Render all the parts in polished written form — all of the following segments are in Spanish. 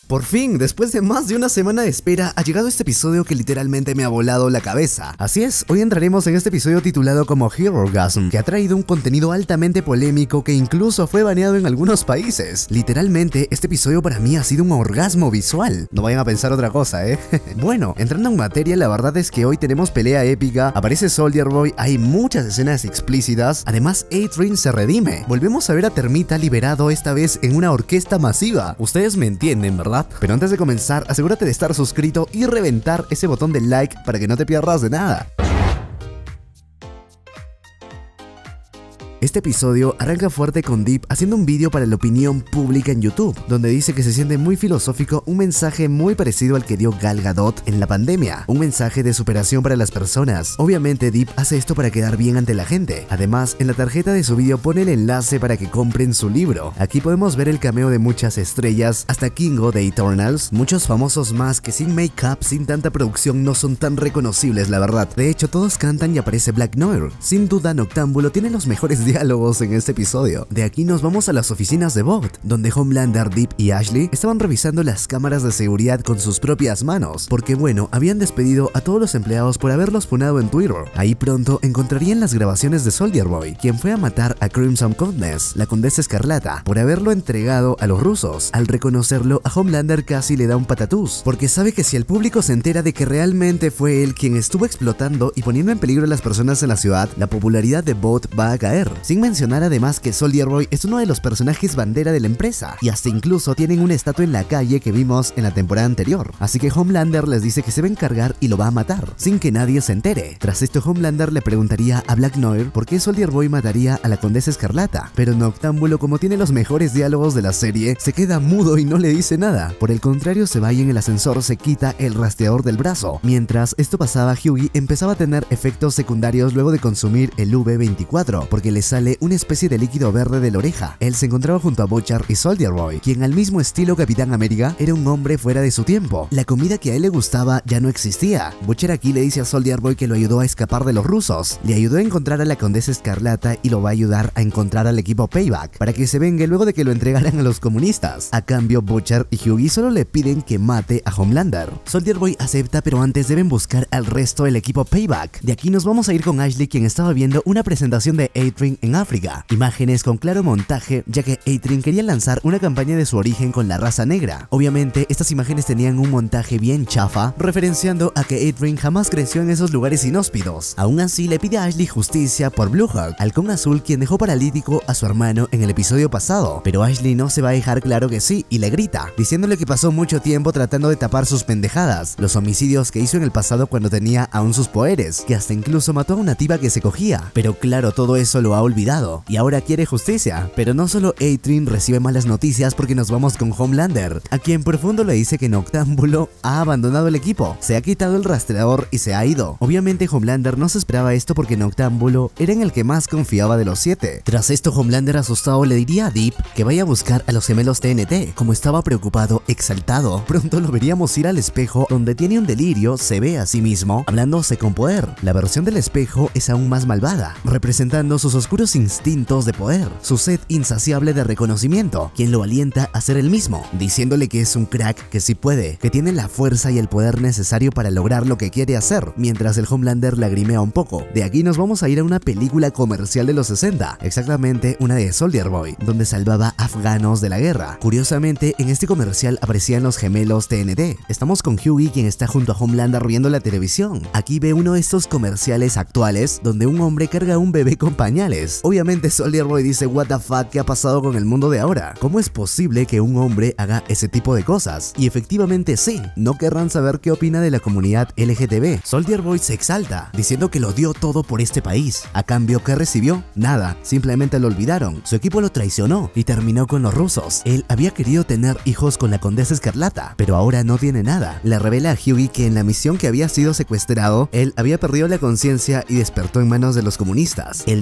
Por fin, después de más de una semana de espera, ha llegado este episodio que literalmente me ha volado la cabeza. Así es, hoy entraremos en este episodio titulado como Hero Orgasm, que ha traído un contenido altamente polémico que incluso fue baneado en algunos países. Literalmente, este episodio para mí ha sido un orgasmo visual. No vayan a pensar otra cosa, Bueno, entrando en materia, la verdad es que hoy tenemos pelea épica, aparece Soldier Boy, hay muchas escenas explícitas, además A-Train se redime. Volvemos a ver a Termita liberado esta vez en una orquesta masiva. Ustedes me entienden, ¿verdad? Pero antes de comenzar, asegúrate de estar suscrito y reventar ese botón de like para que no te pierdas de nada. Este episodio arranca fuerte con Deep haciendo un vídeo para la opinión pública en YouTube, donde dice que se siente muy filosófico, un mensaje muy parecido al que dio Gal Gadot en la pandemia, un mensaje de superación para las personas. Obviamente Deep hace esto para quedar bien ante la gente. Además, en la tarjeta de su vídeo pone el enlace para que compren su libro. Aquí podemos ver el cameo de muchas estrellas, hasta Kingo de Eternals, muchos famosos más que sin make-up, sin tanta producción no son tan reconocibles, la verdad. De hecho, todos cantan y aparece Black Noir. Sin duda, Noctámbulo tiene los mejores diálogos en este episodio. De aquí nos vamos a las oficinas de Vought, donde Homelander, Deep y Ashley estaban revisando las cámaras de seguridad con sus propias manos, porque bueno, habían despedido a todos los empleados por haberlos funado en Twitter. Ahí pronto encontrarían las grabaciones de Soldier Boy, quien fue a matar a Crimson Countess, la Condesa Escarlata, por haberlo entregado a los rusos. Al reconocerlo, a Homelander casi le da un patatús, porque sabe que si el público se entera de que realmente fue él quien estuvo explotando y poniendo en peligro a las personas en la ciudad, la popularidad de Vought va a caer. Sin mencionar además que Soldier Boy es uno de los personajes bandera de la empresa, y hasta incluso tienen una estatua en la calle que vimos en la temporada anterior. Así que Homelander les dice que se va a encargar y lo va a matar, sin que nadie se entere. Tras esto, Homelander le preguntaría a Black Noir por qué Soldier Boy mataría a la Condesa Escarlata, pero Noctámbulo, como tiene los mejores diálogos de la serie, se queda mudo y no le dice nada. Por el contrario, se va y en el ascensor se quita el rastreador del brazo. Mientras esto pasaba, Hughie empezaba a tener efectos secundarios luego de consumir el V24, porque le sale una especie de líquido verde de la oreja. Él se encontraba junto a Butcher y Soldier Boy, quien al mismo estilo Capitán América era un hombre fuera de su tiempo. La comida que a él le gustaba ya no existía. Butcher aquí le dice a Soldier Boy que lo ayudó a escapar de los rusos, le ayudó a encontrar a la Condesa Escarlata y lo va a ayudar a encontrar al equipo Payback para que se vengue luego de que lo entregaran a los comunistas. A cambio, Butcher y Hughie solo le piden que mate a Homelander. Soldier Boy acepta, pero antes deben buscar al resto del equipo Payback. De aquí nos vamos a ir con Ashley, quien estaba viendo una presentación de A-Train en África. Imágenes con claro montaje, ya que A-Train quería lanzar una campaña de su origen con la raza negra. Obviamente, estas imágenes tenían un montaje bien chafa, referenciando a que A-Train jamás creció en esos lugares inhóspitos. Aún así, le pide a Ashley justicia por Bluehawk, halcón azul quien dejó paralítico a su hermano en el episodio pasado. Pero Ashley no se va a dejar claro que sí, y le grita, diciéndole que pasó mucho tiempo tratando de tapar sus pendejadas, los homicidios que hizo en el pasado cuando tenía aún sus poderes, que hasta incluso mató a una tipa que se cogía. Pero claro, todo eso lo ha olvidado y ahora quiere justicia. Pero no solo A-Train recibe malas noticias, porque nos vamos con Homelander, a quien profundo le dice que Noctámbulo ha abandonado el equipo, se ha quitado el rastreador y se ha ido. Obviamente Homelander no se esperaba esto, porque Noctámbulo era en el que más confiaba de los 7. Tras esto, Homelander asustado le diría a Deep que vaya a buscar a los gemelos TNT. Como estaba preocupado, exaltado, pronto lo veríamos ir al espejo, donde tiene un delirio, se ve a sí mismo hablándose con poder. La versión del espejo es aún más malvada, representando sus oscuros instintos de poder, su sed insaciable de reconocimiento, quien lo alienta a ser el mismo, diciéndole que es un crack, que sí puede, que tiene la fuerza y el poder necesario para lograr lo que quiere hacer, mientras el Homelander lagrimea un poco. De aquí nos vamos a ir a una película comercial de los 60, exactamente una de Soldier Boy, donde salvaba a afganos de la guerra. Curiosamente, en este comercial aparecían los gemelos TNT. Estamos con Hughie, quien está junto a Homelander viendo la televisión. Aquí ve uno de estos comerciales actuales, donde un hombre carga a un bebé con pañales. Obviamente Soldier Boy dice, what the fuck, ¿qué ha pasado con el mundo de ahora? ¿Cómo es posible que un hombre haga ese tipo de cosas? Y efectivamente sí, no querrán saber qué opina de la comunidad LGTB. Soldier Boy se exalta, diciendo que lo dio todo por este país. A cambio, ¿qué recibió? Nada, simplemente lo olvidaron. Su equipo lo traicionó y terminó con los rusos. Él había querido tener hijos con la Condesa Escarlata, pero ahora no tiene nada. Le revela a Hughie que en la misión que había sido secuestrado, él había perdido la conciencia y despertó en manos de los comunistas. El daño ya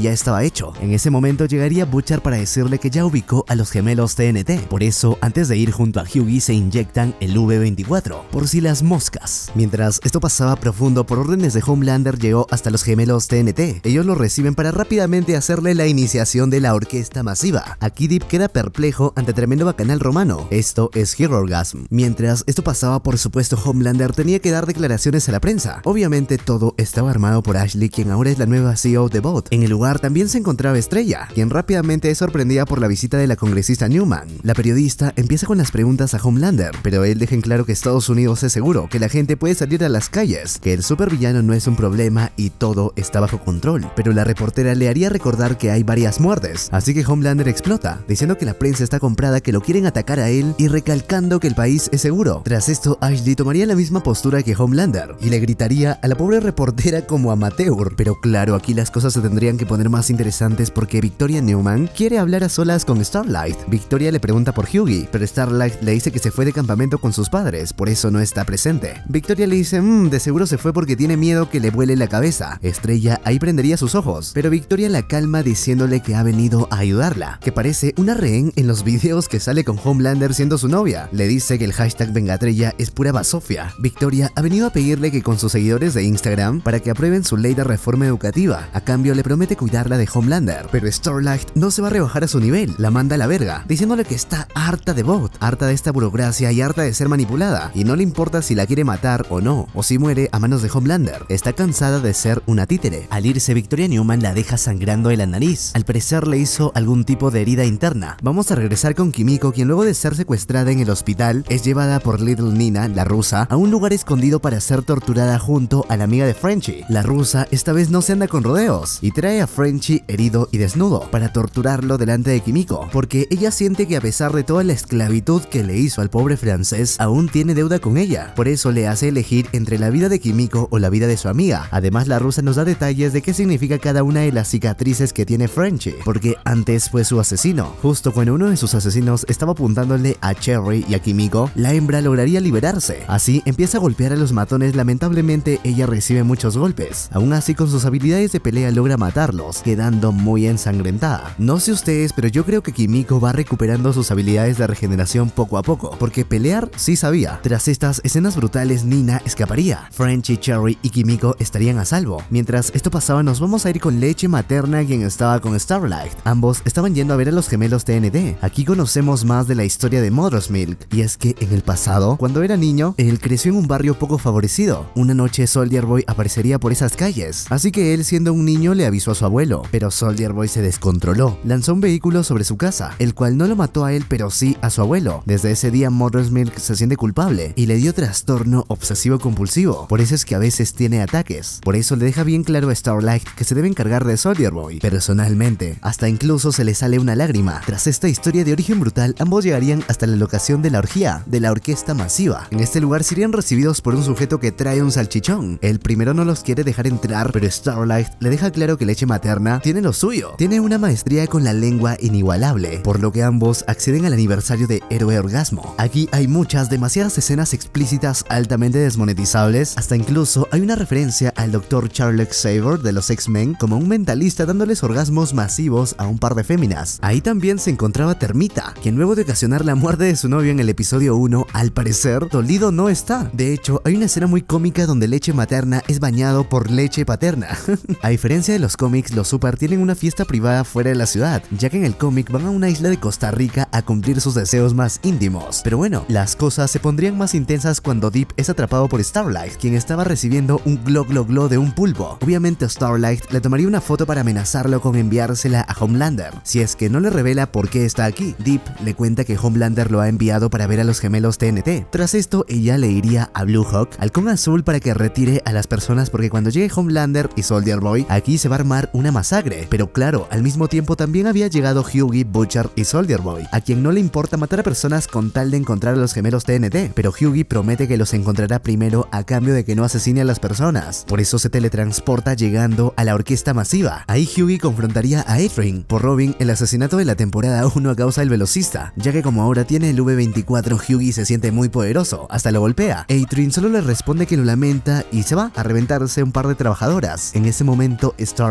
ya estaba hecho. En ese momento llegaría Butcher para decirle que ya ubicó a los gemelos TNT. Por eso, antes de ir junto a Hughie se inyectan el V24, por si las moscas. Mientras esto pasaba, Profundo por órdenes de Homelander llegó hasta los gemelos TNT. Ellos lo reciben para rápidamente hacerle la iniciación de la orquesta masiva. Aquí Deep queda perplejo ante tremendo bacanal romano. Esto es Hero Orgasm. Mientras esto pasaba, por supuesto, Homelander tenía que dar declaraciones a la prensa. Obviamente todo estaba armado por Ashley, quien ahora es la nueva CEO de Vought. En el lugar también se encontraba Estrella, quien rápidamente es sorprendida por la visita de la congresista Newman. La periodista empieza con las preguntas a Homelander, pero él deja en claro que Estados Unidos es seguro, que la gente puede salir a las calles, que el supervillano no es un problema y todo está bajo control. Pero la reportera le haría recordar que hay varias muertes, así que Homelander explota, diciendo que la prensa está comprada, que lo quieren atacar a él y recalcando que el país es seguro. Tras esto, Ashley tomaría la misma postura que Homelander y le gritaría a la pobre reportera como amateur. Pero claro, aquí las cosas se tendrían que poner más interesantes porque Victoria Newman quiere hablar a solas con Starlight. Victoria le pregunta por Hughie, pero Starlight le dice que se fue de campamento con sus padres, por eso no está presente. Victoria le dice, de seguro se fue porque tiene miedo que le vuele la cabeza. Estrella ahí prendería sus ojos, pero Victoria la calma diciéndole que ha venido a ayudarla, que parece una rehén en los videos que sale con Homelander siendo su novia. Le dice que el hashtag Vengatrella es pura basofia. Victoria ha venido a pedirle que con sus seguidores de Instagram para que aprueben su ley de reforma educativa. A cambio le promete cuidarla de Homelander, pero Starlight no se va a rebajar a su nivel, la manda a la verga, diciéndole que está harta de Vought, harta de esta burocracia y harta de ser manipulada, y no le importa si la quiere matar o no, o si muere a manos de Homelander. Está cansada de ser una títere. Al irse, Victoria Newman la deja sangrando de la nariz. Al parecer le hizo algún tipo de herida interna. Vamos a regresar con Kimiko, quien luego de ser secuestrada en el hospital, es llevada por Little Nina, la rusa, a un lugar escondido para ser torturada junto a la amiga de Frenchie. La rusa esta vez no se anda con rodeos y trae a Frenchie herido y desnudo para torturarlo delante de Kimiko, porque ella siente que a pesar de toda la esclavitud que le hizo al pobre francés, aún tiene deuda con ella. Por eso le hace elegir entre la vida de Kimiko o la vida de su amiga. Además, la rusa nos da detalles de qué significa cada una de las cicatrices que tiene Frenchie, porque antes fue su asesino. Justo cuando uno de sus asesinos estaba apuntándole a Cherry y a Kimiko, la hembra lograría liberarse. Así empieza a golpear a los matones. Lamentablemente ella recibe muchos golpes. Aún así, con sus habilidades de pelea logra matarlos, quedando muy ensangrentada. No sé ustedes, pero yo creo que Kimiko va recuperando sus habilidades de regeneración poco a poco, porque pelear sí sabía. Tras estas escenas brutales, Nina escaparía. Frenchie, Cherry y Kimiko estarían a salvo. Mientras esto pasaba, nos vamos a ir con Leche Materna, quien estaba con Starlight. Ambos estaban yendo a ver a los gemelos TNT. Aquí conocemos más de la historia de Mother's Milk, y es que en el pasado, cuando era niño, él creció en un barrio poco favorecido. Una noche Soldier Boy aparecería por esas calles, así que él, siendo un niño, le avisó a su abuelo, pero Soldier Boy se descontroló. Lanzó un vehículo sobre su casa, el cual no lo mató a él, pero sí a su abuelo. Desde ese día Mother's Milk se siente culpable y le dio trastorno obsesivo compulsivo. Por eso es que a veces tiene ataques. Por eso le deja bien claro a Starlight que se debe encargar de Soldier Boy personalmente. Hasta incluso se le sale una lágrima. Tras esta historia de origen brutal, ambos llegarían hasta la locación de la orgía de la orquesta masiva. En este lugar serían recibidos por un sujeto que trae un salchichón. El primero no los quiere dejar entrar, pero Starlight le deja claro que Leche Materna tiene lo suyo. Tiene una maestría con la lengua inigualable, por lo que ambos acceden al aniversario de Héroe Orgasmo. Aquí hay demasiadas escenas explícitas altamente desmonetizables. Hasta incluso hay una referencia al Dr. Charles Xavier de los X-Men como un mentalista dándoles orgasmos masivos a un par de féminas. Ahí también se encontraba Termita, quien luego de ocasionar la muerte de su novio en el episodio 1, al parecer dolido no está. De hecho, hay una escena muy cómica donde Leche Materna es bañado por Leche Paterna. A diferencia de los cómics, los Super tienen una fiesta privada fuera de la ciudad, ya que en el cómic van a una isla de Costa Rica a cumplir sus deseos más íntimos. Pero bueno, las cosas se pondrían más intensas cuando Deep es atrapado por Starlight, quien estaba recibiendo un glo de un pulpo. Obviamente Starlight le tomaría una foto para amenazarlo con enviársela a Homelander, si es que no le revela por qué está aquí. Deep le cuenta que Homelander lo ha enviado para ver a los gemelos TNT. Tras esto, ella le iría a Blue Hawk, Halcón Azul, para que retire a las personas, porque cuando llegue Homelander y Soldier Boy, aquí se va a armar una masacre. Pero claro, al mismo tiempo también había llegado Hughie, Butcher y Soldier Boy, a quien no le importa matar a personas con tal de encontrar a los gemelos TNT, pero Hughie promete que los encontrará primero a cambio de que no asesine a las personas. Por eso se teletransporta llegando a la orquesta masiva. Ahí Hughie confrontaría a Adrian por Robin, el asesinato de la temporada 1 a causa del velocista, ya que como ahora tiene el V24, Hughie se siente muy poderoso, hasta lo golpea. Adrian solo le responde que lo lamenta y se va a reventarse un par de trabajadoras. En ese momento Starlight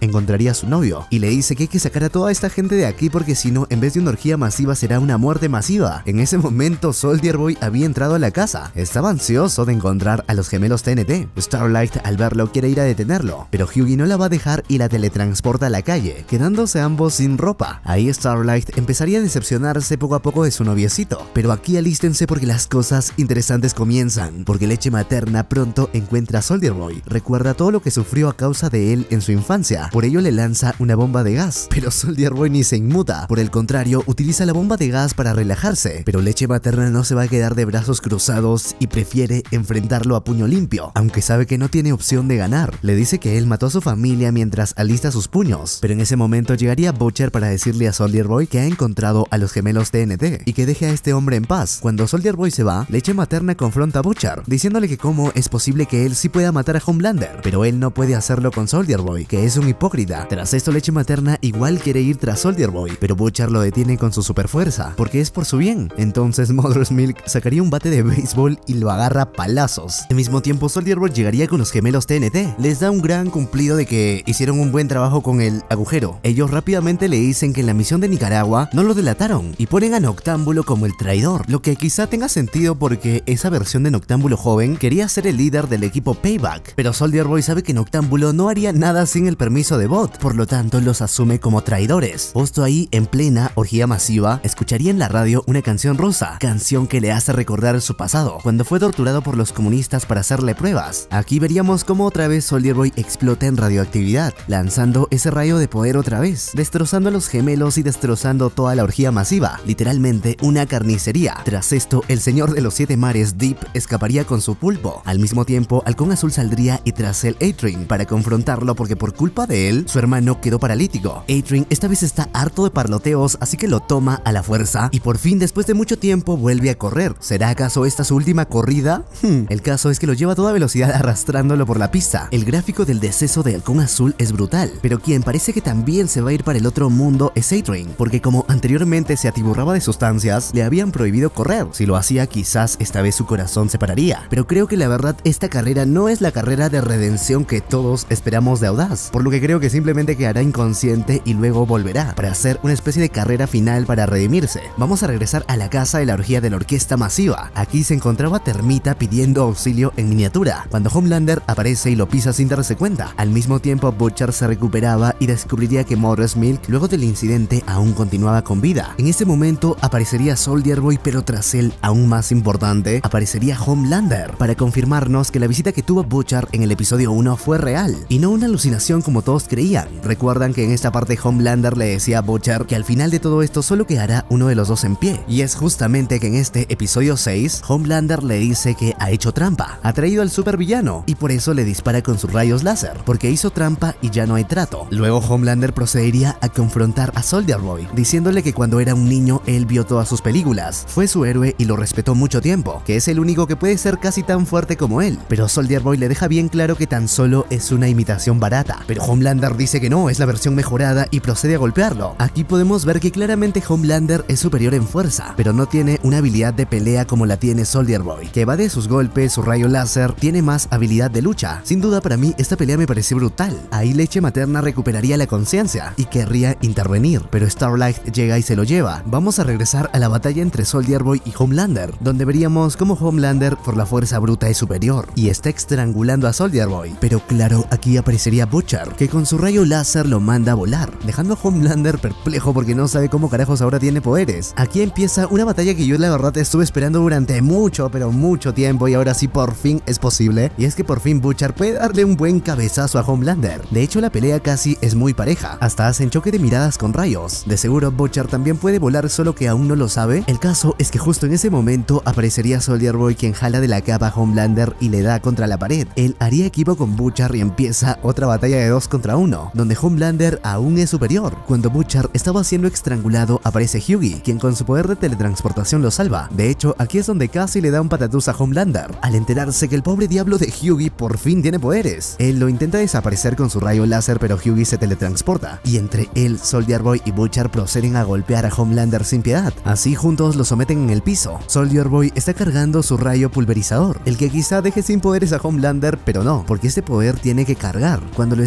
encontraría a su novio y le dice que hay que sacar a toda esta gente de aquí porque si no, en vez de una orgía masiva será una muerte masiva. En ese momento Soldier Boy había entrado a la casa. Estaba ansioso de encontrar a los gemelos TNT. Starlight al verlo quiere ir a detenerlo, pero Hughie no la va a dejar y la teletransporta a la calle, quedándose ambos sin ropa. Ahí Starlight empezaría a decepcionarse poco a poco de su noviecito, pero aquí alístense porque las cosas interesantes comienzan, porque Leche Materna pronto encuentra a Soldier Boy, recuerda todo lo que sufrió a causa de él en su infancia, por ello le lanza una bomba de gas, pero Soldier Boy ni se inmuta, por el contrario utiliza la bomba de gas para relajarse, pero Leche Materna no se va a quedar de brazos cruzados y prefiere enfrentarlo a puño limpio, aunque sabe que no tiene opción de ganar. Le dice que él mató a su familia mientras alista sus puños, pero en ese momento llegaría Butcher para decirle a Soldier Boy que ha encontrado a los gemelos TNT y que deje a este hombre en paz. Cuando Soldier Boy se va, Leche Materna confronta a Butcher, diciéndole que cómo es posible que él sí pueda matar a Homelander, pero él no puede hacerlo con Soldier Boy, que es un hipócrita. Tras esto Leche Materna igual quiere ir tras Soldier Boy, pero Butcher lo detiene con su super fuerza, porque es por su bien. Entonces Mother's Milk sacaría un bate de béisbol y lo agarra a palazos. Al mismo tiempo Soldier Boy llegaría con los gemelos TNT, les da un gran cumplido de que hicieron un buen trabajo con el agujero. Ellos rápidamente le dicen que en la misión de Nicaragua no lo delataron y ponen a Noctámbulo como el traidor, lo que quizá tenga sentido porque esa versión de Noctámbulo joven quería ser el líder del equipo Payback, pero Soldier Boy sabe que Noctámbulo no haría nada sin el permiso de Bot, por lo tanto los asume como traidores. Justo ahí, en plena orgía masiva, escucharía en la radio una canción rosa, canción que le hace recordar su pasado, cuando fue torturado por los comunistas para hacerle pruebas. Aquí veríamos cómo otra vez Soldier Boy explota en radioactividad, lanzando ese rayo de poder otra vez, destrozando a los gemelos y destrozando toda la orgía masiva, literalmente una carnicería. Tras esto, el señor de los 7 mares, Deep, escaparía con su pulpo. Al mismo tiempo, Halcón Azul saldría y tras él A-Train para confrontarlo porque por culpa de él, su hermano quedó paralítico. A-Train esta vez está harto de parloteos, así que lo toma a la fuerza y por fin, después de mucho tiempo, vuelve a correr. ¿Será acaso esta su última corrida? El caso es que lo lleva a toda velocidad arrastrándolo por la pista. El gráfico del deceso de Halcón Azul es brutal, pero quien parece que también se va a ir para el otro mundo es A-Train, porque como anteriormente se atiborraba de sustancias, le habían prohibido correr. Si lo hacía, quizás esta vez su corazón se pararía, pero creo que la verdad esta carrera no es la carrera de redención que todos esperamos de Audaz, por lo que creo que simplemente quedará inconsciente y luego volverá para hacer una especie de carrera final para redimirse. Vamos a regresar a la casa de la orgía de la orquesta masiva. Aquí se encontraba Termita pidiendo auxilio en miniatura, cuando Homelander aparece y lo pisa sin darse cuenta. Al mismo tiempo Butcher se recuperaba y descubriría que Mother's Milk, luego del incidente, aún continuaba con vida. En ese momento aparecería Soldier Boy, pero tras él, aún más importante, aparecería Homelander para confirmarnos que la visita que tuvo Butcher en el episodio 1 fue real y no una alucinación como todos creían. Recuerdan que en esta parte Homelander le decía a Butcher que al final de todo esto solo quedará uno de los dos en pie, y es justamente que en este episodio 6 Homelander le dice que ha hecho trampa, ha traído al supervillano y por eso le dispara con sus rayos láser, porque hizo trampa y ya no hay trato. Luego Homelander procedería a confrontar a Soldier Boy, diciéndole que cuando era un niño él vio todas sus películas, fue su héroe y lo respetó mucho tiempo, que es el único que puede ser casi tan fuerte como él, pero Soldier Boy le deja bien claro que tan solo es una imitación barata, pero Homelander dice que no, es la versión mejorada y procede a golpearlo. Aquí podemos ver que claramente Homelander es superior en fuerza, pero no tiene una habilidad de pelea como la tiene Soldier Boy, que va de sus golpes, su rayo láser, tiene más habilidad de lucha. Sin duda para mí esta pelea me pareció brutal. Ahí Leche Materna recuperaría la conciencia y querría intervenir, pero Starlight llega y se lo lleva. Vamos a regresar a la batalla entre Soldier Boy y Homelander, donde veríamos cómo Homelander por la fuerza bruta es superior y está estrangulando a Soldier Boy, pero claro, aquí aparecería Butcher, que con su rayo láser lo manda a volar, dejando a Homelander perplejo porque no sabe cómo carajos ahora tiene poderes. Aquí empieza una batalla que yo la verdad estuve esperando durante mucho, pero mucho tiempo, y ahora sí por fin es posible, y es que por fin Butcher puede darle un buen cabezazo a Homelander. De hecho la pelea casi es muy pareja, hasta hacen choque de miradas con rayos. De seguro Butcher también puede volar, solo que aún no lo sabe. El caso es que justo en ese momento aparecería Soldier Boy, quien jala de la capa a Homelander y le da contra la pared. Él haría equipo con Butcher y empieza otra batalla de 2 contra 1, donde Homelander aún es superior. Cuando Butcher estaba siendo estrangulado aparece Hughie, quien con su poder de teletransportación lo salva. De hecho aquí es donde casi le da un patatús a Homelander, al enterarse que el pobre diablo de Hughie por fin tiene poderes. Él lo intenta desaparecer con su rayo láser, pero Hughie se teletransporta, y entre él, Soldier Boy y Butcher proceden a golpear a Homelander sin piedad. Así juntos lo someten en el piso. Soldier Boy está cargando su rayo pulverizador, el que quizá deje sin poderes a Homelander, pero no, porque este poder tiene que cargar. Cuando lo está canalizando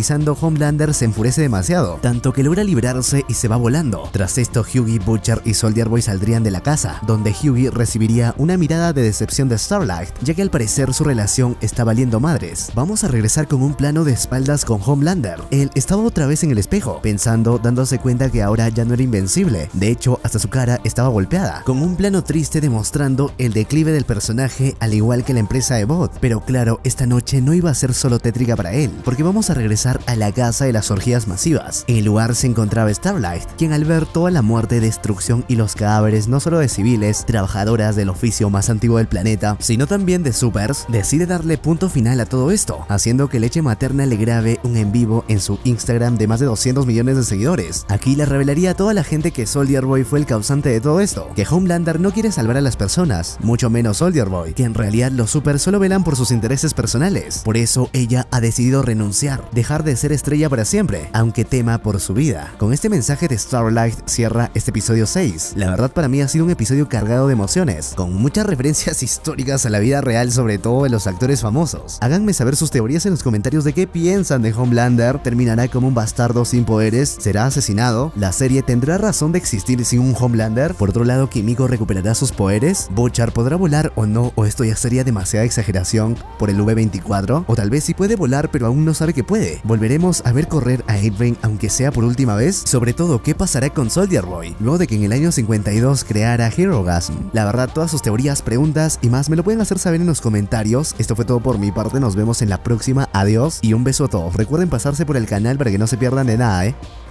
finalizando, Homelander se enfurece demasiado, tanto que logra librarse y se va volando. Tras esto, Hughie, Butcher y Soldier Boy saldrían de la casa, donde Hughie recibiría una mirada de decepción de Starlight, ya que al parecer su relación está valiendo madres. Vamos a regresar con un plano de espaldas con Homelander. Él estaba otra vez en el espejo, pensando, dándose cuenta que ahora ya no era invencible. De hecho, hasta su cara estaba golpeada, con un plano triste demostrando el declive del personaje, al igual que la empresa de Bot. Pero claro, esta noche no iba a ser solo tétrica para él, porque vamos a regresar a la casa de las orgías masivas. En el lugar se encontraba Starlight, quien al ver toda la muerte, destrucción y los cadáveres no solo de civiles, trabajadoras del oficio más antiguo del planeta, sino también de supers, decide darle punto final a todo esto, haciendo que Leche Materna le grabe un en vivo en su Instagram de más de 200 millones de seguidores. Aquí le revelaría a toda la gente que Soldier Boy fue el causante de todo esto, que Homelander no quiere salvar a las personas, mucho menos Soldier Boy, que en realidad los supers solo velan por sus intereses personales. Por eso ella ha decidido renunciar, dejar de ser estrella para siempre, aunque tema por su vida. Con este mensaje de Starlight cierra este episodio 6. La verdad, para mí ha sido un episodio cargado de emociones, con muchas referencias históricas a la vida real, sobre todo de los actores famosos. Háganme saber sus teorías en los comentarios de qué piensan de Homelander. ¿Terminará como un bastardo sin poderes? ¿Será asesinado? ¿La serie tendrá razón de existir sin un Homelander? Por otro lado, ¿Kimiko recuperará sus poderes? ¿Butcher podrá volar o no? ¿O esto ya sería demasiada exageración por el V24? ¿O tal vez sí puede volar pero aún no sabe que puede? ¿Volveremos a ver correr a Adrian aunque sea por última vez? Sobre todo, ¿qué pasará con Soldier Boy luego de que en el año 52 creara Herogasm? La verdad, todas sus teorías, preguntas y más me lo pueden hacer saber en los comentarios. Esto fue todo por mi parte, nos vemos en la próxima, adiós y un beso a todos. Recuerden pasarse por el canal para que no se pierdan de nada,